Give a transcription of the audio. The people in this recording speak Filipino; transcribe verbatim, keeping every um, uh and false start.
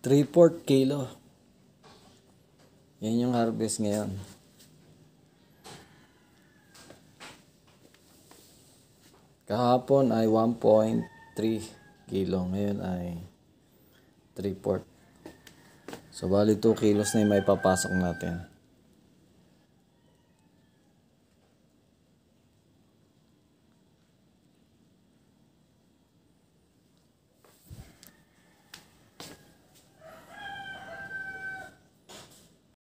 three fourths kilo. Yan yung harvest ngayon. Kahapon ay one point three kilo. Ngayon ay three fourths. So, bali two kilos na yung may papasok natin.